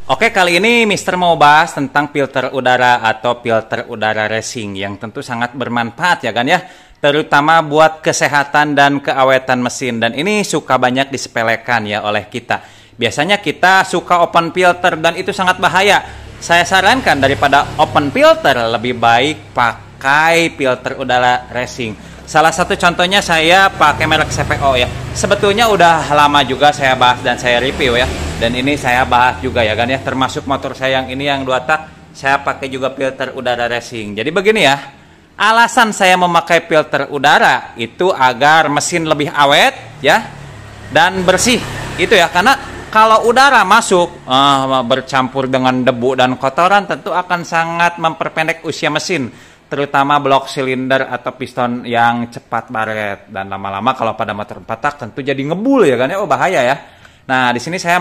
Oke, kali ini Mister mau bahas tentang filter udara atau filter udara racing yang tentu sangat bermanfaat ya kan ya, terutama buat kesehatan dan keawetan mesin, dan ini suka banyak disepelekan ya oleh kita. Biasanya kita suka open filter dan itu sangat bahaya. Saya sarankan daripada open filter lebih baik pakai filter udara racing. Salah satu contohnya saya pakai merek CPO ya. Sebetulnya udah lama juga saya bahas dan saya review ya. Dan ini saya bahas juga ya kan ya, termasuk motor saya yang ini yang 2 tak, saya pakai juga filter udara racing. Jadi begini ya, alasan saya memakai filter udara itu agar mesin lebih awet ya dan bersih. Itu ya, karena kalau udara masuk bercampur dengan debu dan kotoran tentu akan sangat memperpendek usia mesin, terutama blok silinder atau piston yang cepat baret, dan lama-lama kalau pada motor 4 tak tentu jadi ngebul ya kan ya, bahaya ya. Nah, di sini saya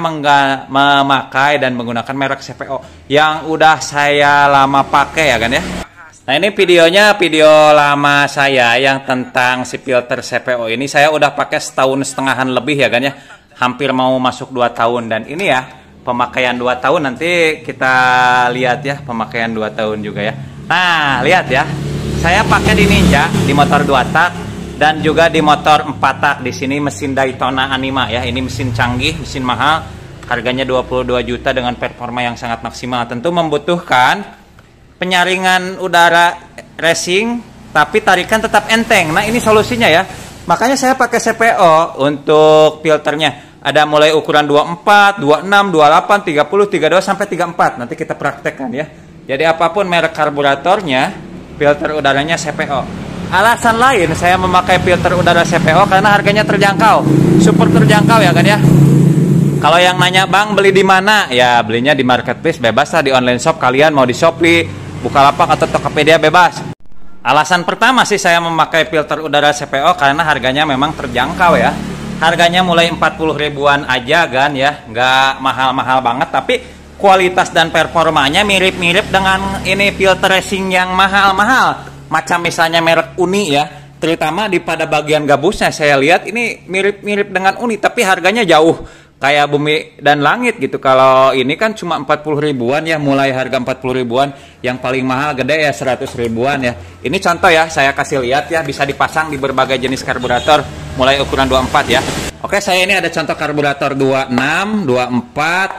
memakai dan menggunakan merek CPO yang udah saya lama pakai ya kan ya. Nah, ini videonya video lama saya yang tentang si filter CPO ini. Saya udah pakai setahun setengahan lebih ya kan ya. Hampir mau masuk 2 tahun, dan ini ya pemakaian 2 tahun, nanti kita lihat ya pemakaian 2 tahun juga ya. Nah, lihat ya. Saya pakai di Ninja, di motor 2 tak dan juga di motor 4 tak. Di sini mesin Daytona Anima ya. Ini mesin canggih, mesin mahal. Harganya 22 juta dengan performa yang sangat maksimal. Tentu membutuhkan penyaringan udara racing tapi tarikan tetap enteng. Nah, ini solusinya ya. Makanya saya pakai CPO untuk filternya. Ada mulai ukuran 24, 26, 28, 30, 32 sampai 34. Nanti kita praktekkan ya. Jadi apapun merek karburatornya, filter udaranya CPO. Alasan lain saya memakai filter udara CPO karena harganya terjangkau, super terjangkau ya kan ya. Kalau yang nanya, Bang beli di mana? Ya belinya di marketplace, bebas lah, di online shop kalian mau di Shopee, Bukalapak atau Tokopedia bebas. Alasan pertama sih saya memakai filter udara CPO karena harganya memang terjangkau ya. Harganya mulai 40 ribuan aja kan ya, nggak mahal-mahal banget, tapi kualitas dan performanya mirip-mirip dengan ini filter racing yang mahal-mahal. Macam misalnya merek Uni ya, terutama di pada bagian gabusnya saya lihat ini mirip-mirip dengan Uni, tapi harganya jauh kayak bumi dan langit gitu. Kalau ini kan cuma 40 ribuan ya, mulai harga 40 ribuan, yang paling mahal gede ya 100 ribuan ya. Ini contoh ya, saya kasih lihat ya, bisa dipasang di berbagai jenis karburator mulai ukuran 24 ya. Oke, saya ini ada contoh karburator 26, 24,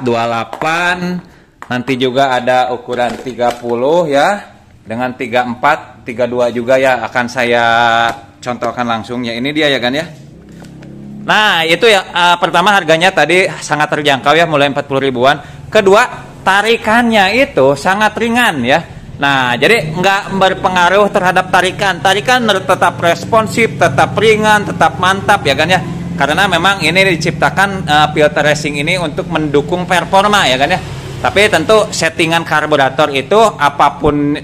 28, nanti juga ada ukuran 30 ya, dengan 34, 32 juga ya, akan saya contohkan langsung ya. Ini dia ya kan ya. Nah, itu ya, pertama harganya tadi sangat terjangkau ya, mulai 40 ribuan. Kedua, tarikannya itu sangat ringan ya. Nah, jadi nggak berpengaruh terhadap tarikan. Tarikan tetap responsif, tetap ringan, tetap mantap ya kan ya. Karena memang ini diciptakan filter racing ini untuk mendukung performa ya kan ya. Tapi tentu settingan karburator itu apapun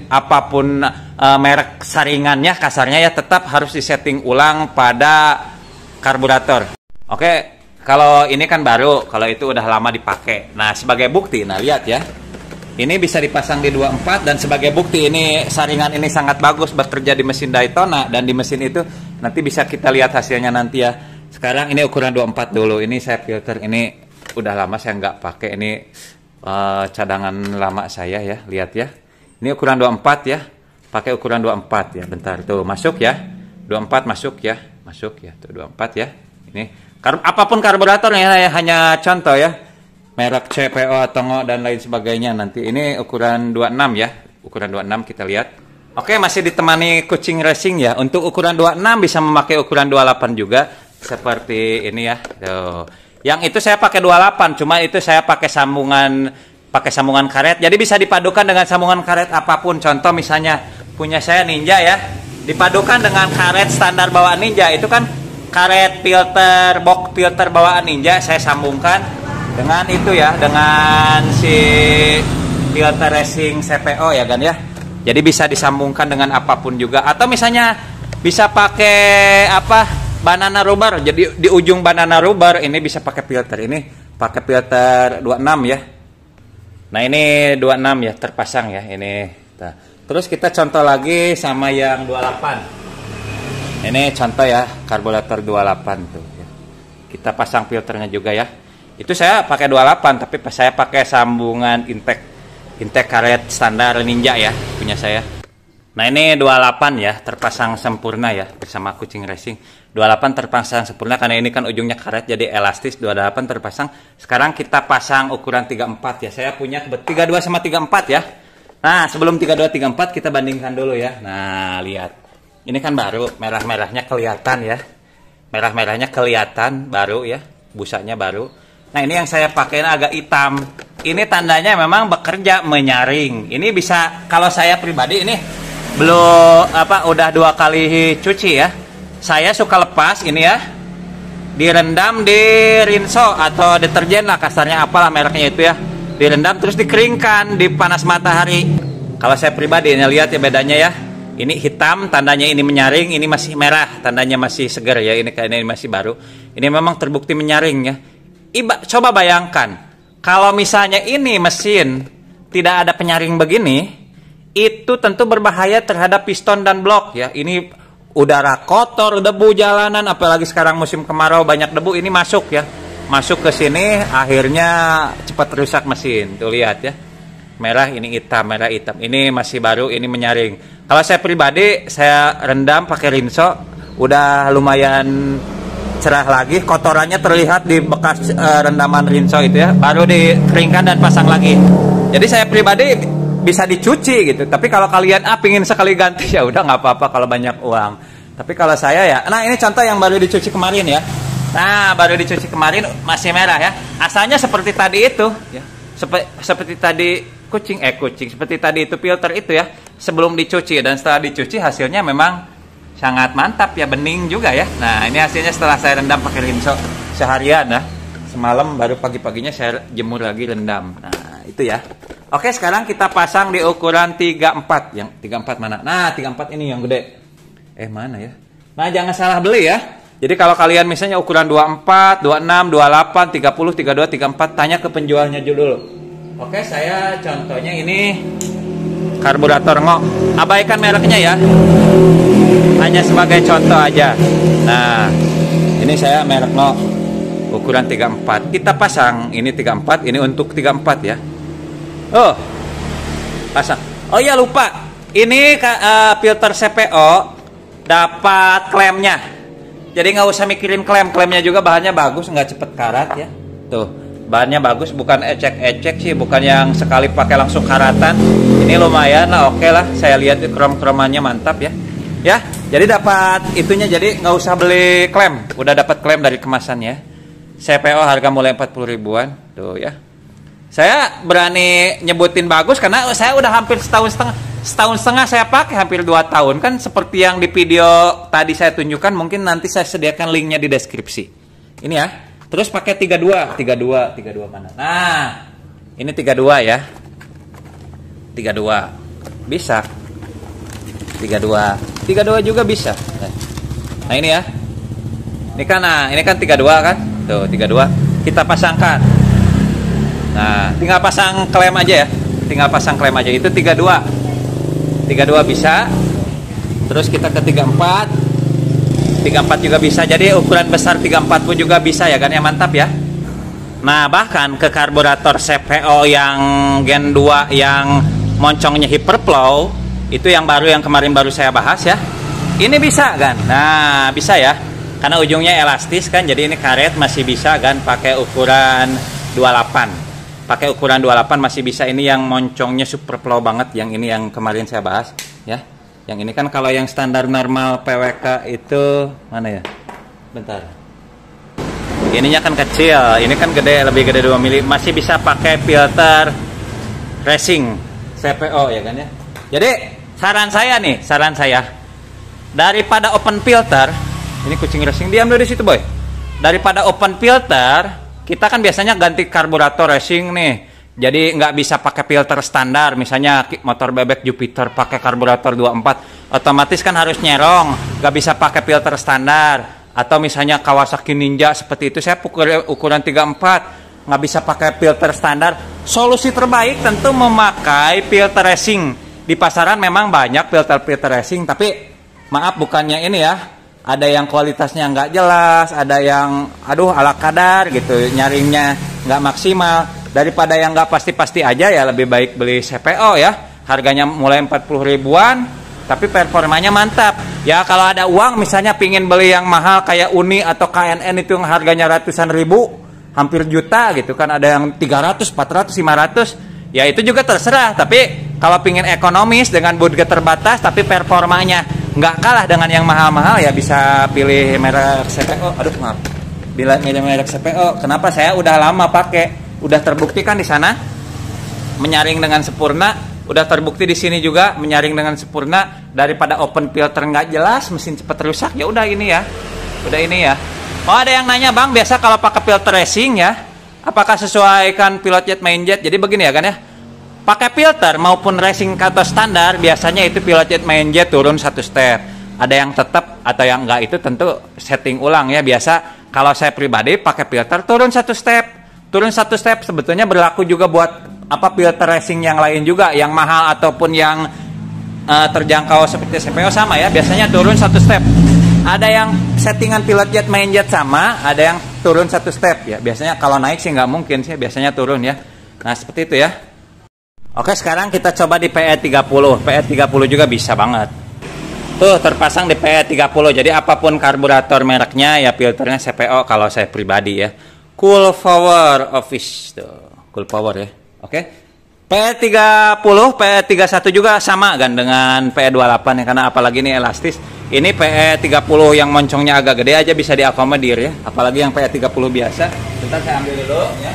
merek saringannya, kasarnya ya, tetap harus disetting ulang pada karburator. Oke, kalau ini kan baru, kalau itu udah lama dipakai. Nah, sebagai bukti, nah lihat ya. Ini bisa dipasang di 24, dan sebagai bukti ini saringan ini sangat bagus bekerja di mesin Daytona, dan di mesin itu nanti bisa kita lihat hasilnya nanti ya. Sekarang ini ukuran 24 dulu. Ini saya filter, ini udah lama saya nggak pakai, ini cadangan lama saya ya, lihat ya. Ini ukuran 24 ya. Pakai ukuran 24 ya. Bentar tuh, masuk ya. 24 masuk ya. Masuk ya. Tuh 24 ya. Ini apapun karburatornya ya, hanya contoh ya. Merek CPO atau dan lain sebagainya nanti. Ini ukuran 26 ya. Ukuran 26 kita lihat. Oke, masih ditemani kucing racing ya. Untuk ukuran 26 bisa memakai ukuran 28 juga. Seperti ini ya. Tuh. Yang itu saya pakai 28, cuma itu saya pakai sambungan karet. Jadi bisa dipadukan dengan sambungan karet apapun. Contoh misalnya punya saya Ninja ya, dipadukan dengan karet standar bawaan Ninja. Itu kan karet filter, box filter bawaan Ninja, saya sambungkan dengan itu ya, dengan si filter racing CPO ya kan ya. Jadi bisa disambungkan dengan apapun juga. Atau misalnya bisa pakai banana rubber. Jadi di ujung banana rubber ini bisa pakai filter ini, pakai filter 26 ya. Nah, ini 26 ya, terpasang ya ini. Nah, terus kita contoh lagi sama yang 28. Ini contoh ya, karburator 28 tuh ya. Kita pasang filternya juga ya. Itu saya pakai 28, tapi saya pakai sambungan intake karet standar Ninja ya, punya saya. Nah ini 28 ya, terpasang sempurna ya bersama Kucing Racing. 28 terpasang sempurna karena ini kan ujungnya karet jadi elastis. 28 terpasang. Sekarang kita pasang ukuran 34 ya. Saya punya 32 sama 34 ya. Nah sebelum 32 34 kita bandingkan dulu ya. Nah lihat, ini kan baru, merah-merahnya kelihatan ya. Merah-merahnya kelihatan baru ya, busanya baru. Nah ini yang saya pakai agak hitam. Ini tandanya memang bekerja menyaring. Ini bisa, kalau saya pribadi ini belum udah 2 kali cuci ya. Saya suka lepas ini ya, direndam di rinso atau deterjen lah kasarnya, apalah mereknya itu ya, direndam terus dikeringkan di panas matahari. Kalau saya pribadi ini lihat ya bedanya ya, ini hitam tandanya ini menyaring, ini masih merah tandanya masih segar ya, ini kayaknya ini masih baru. Ini memang terbukti menyaring ya. Coba bayangkan kalau misalnya ini mesin tidak ada penyaring begini, itu tentu berbahaya terhadap piston dan blok ya. Ini udara kotor, debu jalanan, apalagi sekarang musim kemarau banyak debu, ini masuk ya. Masuk ke sini akhirnya cepat rusak mesin. Tuh lihat ya. Merah ini hitam, merah hitam. Ini masih baru, ini menyaring. Kalau saya pribadi saya rendam pakai rinso, udah lumayan cerah lagi, kotorannya terlihat di bekas rendaman rinso itu ya. Baru dikeringkan dan pasang lagi. Jadi saya pribadi bisa dicuci gitu, tapi kalau kalian pingin sekali ganti ya udah nggak apa-apa kalau banyak uang. Tapi kalau saya ya, nah ini contoh yang baru dicuci kemarin ya. Nah baru dicuci kemarin masih merah ya. Asalnya seperti tadi itu ya, seperti tadi kucing seperti tadi itu filter itu ya, sebelum dicuci dan setelah dicuci hasilnya memang sangat mantap ya, bening juga ya. Nah ini hasilnya setelah saya rendam pakai rinso seharian ya. Semalam baru pagi-paginya saya jemur lagi rendam. Nah itu ya. Oke, sekarang kita pasang di ukuran 34. Yang 34 mana? Nah, 34 ini yang gede. Mana ya? Nah, jangan salah beli ya. Jadi kalau kalian misalnya ukuran 24, 26, 28, 30, 32, 34, tanya ke penjualnya dulu. Oke, saya contohnya ini karburator Ngo. Abaikan mereknya ya. Hanya sebagai contoh aja. Nah, ini saya merek Ngo. Ukuran 34. Kita pasang ini 34, ini untuk 34 ya. Oh, pasang. Oh iya lupa, ini filter CPO dapat klemnya. Jadi nggak usah mikirin klemnya juga bahannya bagus, nggak cepet karat ya. Tuh, bahannya bagus, bukan ecek-ecek sih, bukan yang sekali pakai langsung karatan. Ini lumayan lah, oke lah. Saya lihat krom-kromannya mantap ya. Ya, jadi dapat itunya, jadi nggak usah beli klem, udah dapat klem dari kemasannya. CPO harga mulai 40 ribuan, tuh ya. Saya berani nyebutin bagus karena saya udah hampir setahun setengah saya pakai, hampir 2 tahun kan, seperti yang di video tadi saya tunjukkan. Mungkin nanti saya sediakan linknya di deskripsi ini ya. Terus pakai 32 mana? Nah ini 32 ya, 32 bisa, 32 juga bisa. Nah ini ya, ini kan 32 kan, tuh 32 kita pasangkan. Nah, tinggal pasang klem aja ya. Tinggal pasang klem aja. Itu 32 bisa. Terus kita ke 34 juga bisa. Jadi ukuran besar 34 pun juga bisa ya kan, ya mantap ya. Nah, bahkan ke karburator CPO yang Gen 2 yang moncongnya Hyperflow, itu yang baru, yang kemarin baru saya bahas ya. Ini bisa kan? Nah, bisa ya. Karena ujungnya elastis kan, jadi ini karet masih bisa kan pakai ukuran 28. Pakai ukuran 28 masih bisa. Ini yang moncongnya Superflow banget, yang ini yang kemarin saya bahas ya. Yang ini kan kalau yang standar normal PWK itu mana ya? Bentar. Ininya kan kecil, ini kan gede, lebih gede 2 mili. Masih bisa pakai filter racing CPO ya kan ya. Jadi saran saya daripada open filter, ini kucing racing diam dulu di situ boy. Daripada open filter, kita kan biasanya ganti karburator racing nih, jadi nggak bisa pakai filter standar. Misalnya motor bebek Jupiter pakai karburator 24, otomatis kan harus nyerong, nggak bisa pakai filter standar. Atau misalnya Kawasaki Ninja seperti itu, saya ukuran 34, nggak bisa pakai filter standar. Solusi terbaik tentu memakai filter racing. Di pasaran memang banyak filter racing, tapi maaf bukannya ini ya, ada yang kualitasnya nggak jelas, ada yang ala kadar gitu, nyaringnya nggak maksimal. Daripada yang nggak pasti-pasti aja ya lebih baik beli CPO ya. Harganya mulai 40 ribuan, tapi performanya mantap. Ya kalau ada uang misalnya pingin beli yang mahal kayak Uni atau KNN itu yang harganya ratusan ribu, hampir juta gitu kan, ada yang 300, 400, 500, ya itu juga terserah. Tapi kalau pingin ekonomis dengan budget terbatas tapi performanya nggak kalah dengan yang mahal-mahal, ya bisa pilih merek CPO. Aduh maaf, bila milih merek CPO. Kenapa? Saya udah lama pakai, udah terbukti kan di sana menyaring dengan sempurna. Udah terbukti di sini juga menyaring dengan sempurna. Daripada open filter nggak jelas, mesin cepat rusak, ya udah ini ya. Udah ini ya. Oh ada yang nanya, Bang, biasa kalau pakai filter racing ya, apakah sesuaikan pilot jet main jet? Jadi begini ya kan ya. Pakai filter maupun racing atau standar, biasanya itu pilot jet main jet turun satu step. Ada yang tetap atau yang enggak, itu tentu setting ulang ya. Biasa kalau saya pribadi pakai filter turun satu step. Turun satu step sebetulnya berlaku juga buat filter racing yang lain juga, yang mahal ataupun yang terjangkau seperti CPO sama ya, biasanya turun satu step. Ada yang settingan pilot jet main jet sama, ada yang turun satu step ya. Biasanya kalau naik sih nggak mungkin sih, biasanya turun ya. Nah seperti itu ya. Oke, sekarang kita coba di PE30. PE30 juga bisa banget. Tuh terpasang di PE30. Jadi apapun karburator mereknya ya, filternya CPO kalau saya pribadi ya. Cool Power Office tuh, Cool Power ya. Oke. PE30, PE31 juga sama kan dengan PE28 ya, karena apalagi ini elastis. Ini PE30 yang moncongnya agak gede aja bisa diakomodir ya, apalagi yang PE30 biasa. Bentar saya ambil dulu ya.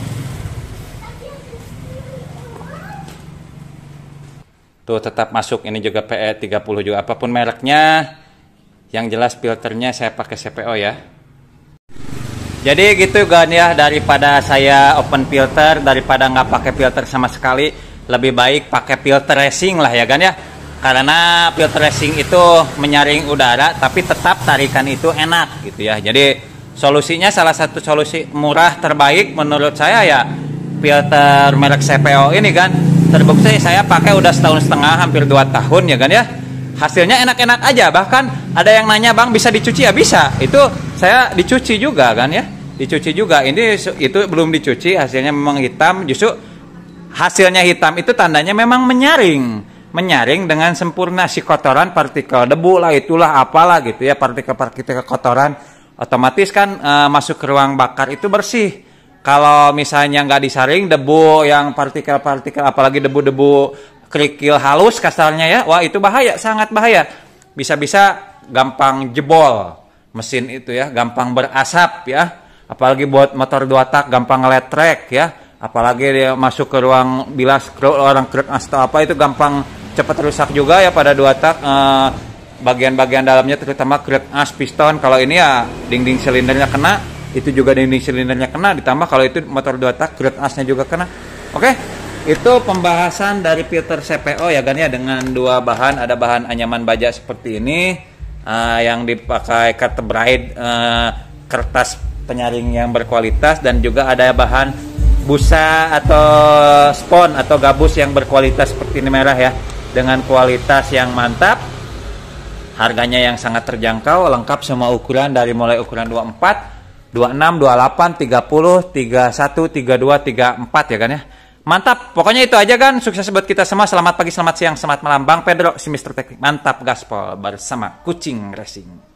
Tuh tetap masuk, ini juga PE30 juga, apapun mereknya. Yang jelas filternya saya pakai CPO ya. Jadi gitu kan ya, daripada saya open filter, daripada nggak pakai filter sama sekali, lebih baik pakai filter racing lah ya kan ya. Karena filter racing itu menyaring udara tapi tetap tarikan itu enak gitu ya. Jadi solusinya, salah satu solusi murah terbaik menurut saya ya filter merek CPO ini kan. Terbukti saya pakai udah setahun setengah, hampir 2 tahun ya kan ya. Hasilnya enak-enak aja. Bahkan ada yang nanya, Bang bisa dicuci? Ya bisa. Itu saya dicuci juga kan ya. Dicuci juga. Ini itu belum dicuci, hasilnya memang hitam. Justru hasilnya hitam itu tandanya memang menyaring dengan sempurna si kotoran, partikel debu lah, itulah apalah gitu ya, partikel-partikel kotoran otomatis kan masuk ke ruang bakar itu bersih. Kalau misalnya nggak disaring, debu yang partikel-partikel, apalagi debu-debu kerikil halus kasarnya ya, wah itu bahaya, sangat bahaya. Bisa-bisa gampang jebol mesin itu ya, gampang berasap ya. Apalagi buat motor 2 tak gampang ngeletrek ya. Apalagi dia masuk ke ruang bilas orang krek atau apa, itu gampang cepat rusak juga ya pada 2 tak. Bagian-bagian dalamnya terutama krek as, piston. Kalau ini ya dinding silindernya kena, itu juga dinding silindernya kena, ditambah kalau itu motor 2 tak krek asnya juga kena. Oke, itu pembahasan dari filter CPO ya kan ya, dengan 2 bahan. Ada bahan anyaman baja seperti ini yang dipakai Cartebride, kertas penyaring yang berkualitas, dan juga ada bahan busa atau spon atau gabus yang berkualitas seperti ini merah ya, dengan kualitas yang mantap, harganya yang sangat terjangkau, lengkap semua ukuran dari mulai ukuran 24, 26, 28, 30, 31, 32, 34 ya kan ya. Mantap, pokoknya itu aja kan. Sukses buat kita semua. Selamat pagi, selamat siang, selamat malam. Bang Pedro, si Mr. Teknik. Mantap gaspol bersama Kucing Racing.